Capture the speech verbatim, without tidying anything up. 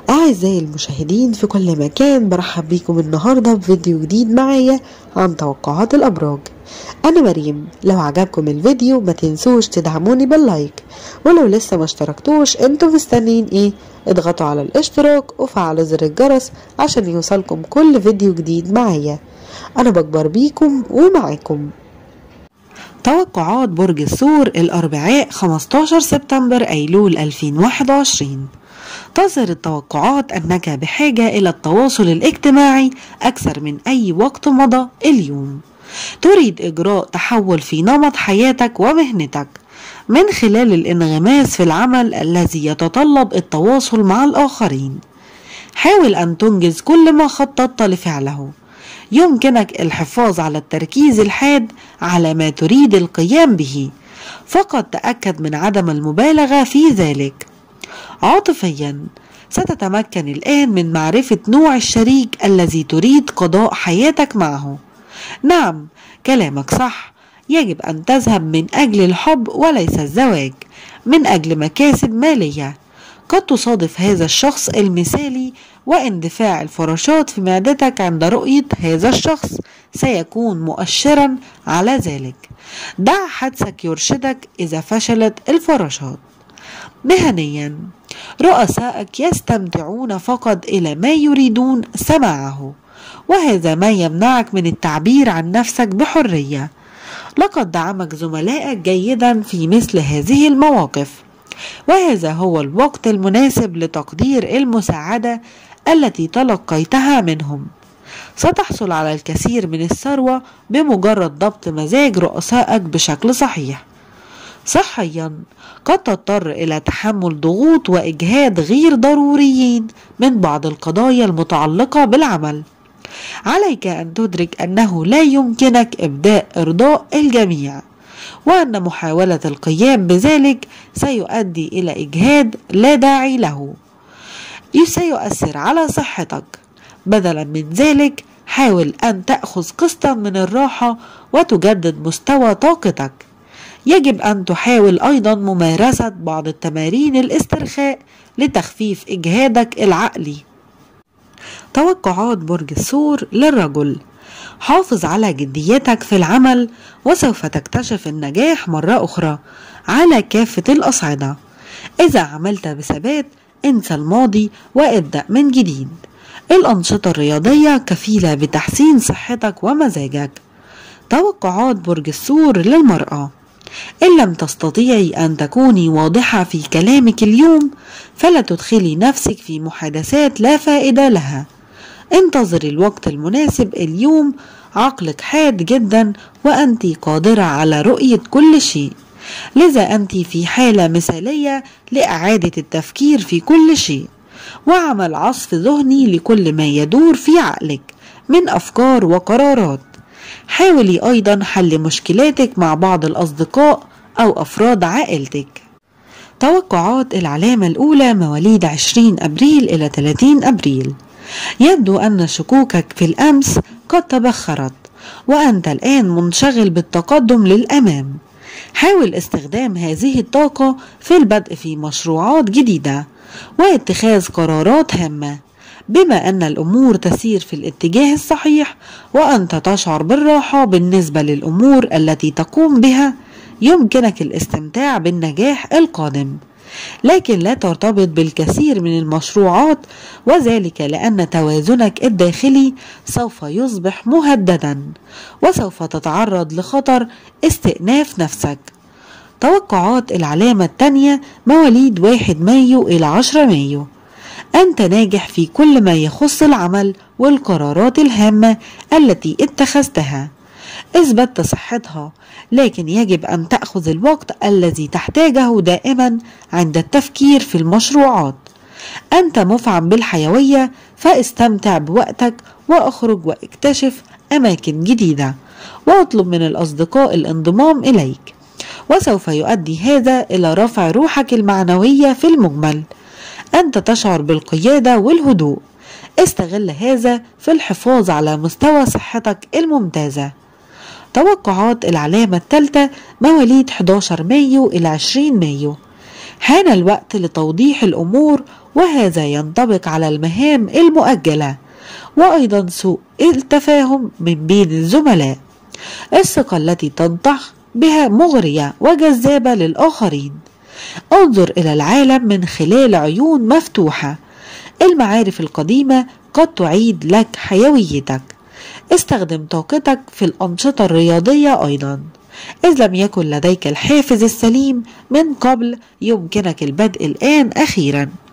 أعزائي المشاهدين في كل مكان، برحب بيكم النهاردة بفيديو جديد معايا عن توقعات الأبراج. أنا مريم. لو عجبكم الفيديو ما تنسوش تدعموني باللايك، ولو لسه ما اشتركتوش انتوا مستنيين ايه؟ اضغطوا على الاشتراك وفعلوا زر الجرس عشان يوصلكم كل فيديو جديد معايا. أنا بكبر بيكم ومعاكم. توقعات برج الثور الأربعاء خمستاشر سبتمبر أيلول ألفين وواحد وعشرين. تظهر التوقعات أنك بحاجة إلى التواصل الاجتماعي أكثر من أي وقت مضى اليوم. تريد إجراء تحول في نمط حياتك ومهنتك من خلال الانغماس في العمل الذي يتطلب التواصل مع الآخرين. حاول أن تنجز كل ما خططت لفعله. يمكنك الحفاظ على التركيز الحاد على ما تريد القيام به، فقط تأكد من عدم المبالغة في ذلك. عاطفيا، ستتمكن الآن من معرفة نوع الشريك الذي تريد قضاء حياتك معه. نعم، كلامك صح، يجب أن تذهب من أجل الحب وليس الزواج، من أجل مكاسب مالية. قد تصادف هذا الشخص المثالي، واندفاع الفراشات في معدتك عند رؤية هذا الشخص سيكون مؤشرا على ذلك. دع حدسك يرشدك إذا فشلت الفراشات. مهنيا، رؤسائك يستمتعون فقط إلى ما يريدون سماعه، وهذا ما يمنعك من التعبير عن نفسك بحرية. لقد دعمك زملائك جيدا في مثل هذه المواقف، وهذا هو الوقت المناسب لتقدير المساعدة التي تلقيتها منهم. ستحصل على الكثير من الثروة بمجرد ضبط مزاج رؤسائك بشكل صحيح. صحيا، قد تضطر إلى تحمل ضغوط وإجهاد غير ضروريين من بعض القضايا المتعلقة بالعمل. عليك أن تدرك أنه لا يمكنك إبداء إرضاء الجميع، وأن محاولة القيام بذلك سيؤدي إلى إجهاد لا داعي له سيؤثر على صحتك. بدلا من ذلك، حاول أن تأخذ قسطا من الراحة وتجدد مستوى طاقتك. يجب أن تحاول أيضا ممارسة بعض التمارين الاسترخاء لتخفيف إجهادك العقلي. توقعات برج الثور للرجل. حافظ على جديتك في العمل، وسوف تكتشف النجاح مرة أخرى على كافة الأصعدة. إذا عملت بثبات، انسى الماضي وابدأ من جديد. الأنشطة الرياضية كفيلة بتحسين صحتك ومزاجك. توقعات برج الثور للمرأة. إن لم تستطيعي أن تكوني واضحة في كلامك اليوم، فلا تدخلي نفسك في محادثات لا فائدة لها. انتظر الوقت المناسب اليوم. عقلك حاد جدا، وأنت قادرة على رؤية كل شيء، لذا أنت في حالة مثالية لإعادة التفكير في كل شيء، وعمل عصف ذهني لكل ما يدور في عقلك من أفكار وقرارات. حاولي أيضا حل مشكلاتك مع بعض الأصدقاء أو أفراد عائلتك. توقعات العلامة الأولى مواليد عشرين أبريل إلى ثلاثين أبريل. يبدو أن شكوكك في الأمس قد تبخرت، وأنت الآن منشغل بالتقدم للأمام. حاول استخدام هذه الطاقة في البدء في مشروعات جديدة واتخاذ قرارات هامة. بما أن الأمور تسير في الاتجاه الصحيح وأنت تشعر بالراحة بالنسبة للأمور التي تقوم بها، يمكنك الاستمتاع بالنجاح القادم، لكن لا ترتبط بالكثير من المشروعات، وذلك لأن توازنك الداخلي سوف يصبح مهددا، وسوف تتعرض لخطر استئناف نفسك. توقعات العلامة الثانية مواليد واحد مايو إلى عشرة مايو. أنت ناجح في كل ما يخص العمل والقرارات الهامة التي اتخذتها. اثبت صحتها، لكن يجب أن تأخذ الوقت الذي تحتاجه دائما عند التفكير في المشروعات. أنت مفعم بالحيوية، فاستمتع بوقتك واخرج واكتشف أماكن جديدة، واطلب من الأصدقاء الانضمام إليك، وسوف يؤدي هذا إلى رفع روحك المعنوية في المجمل. أنت تشعر بالقيادة والهدوء. استغل هذا في الحفاظ على مستوى صحتك الممتازة. توقعات العلامة الثالثة مواليد حداشر مايو إلى عشرين مايو. حان الوقت لتوضيح الأمور وهذا ينطبق على المهام المؤجلة، وأيضا سوء التفاهم من بين الزملاء. الثقة التي تنطح بها مغرية وجذابة للآخرين. انظر إلى العالم من خلال عيون مفتوحة. المعارف القديمة قد تعيد لك حيويتك. استخدم طاقتك في الأنشطة الرياضية أيضا. إذ لم يكن لديك الحافز السليم من قبل، يمكنك البدء الآن أخيرا.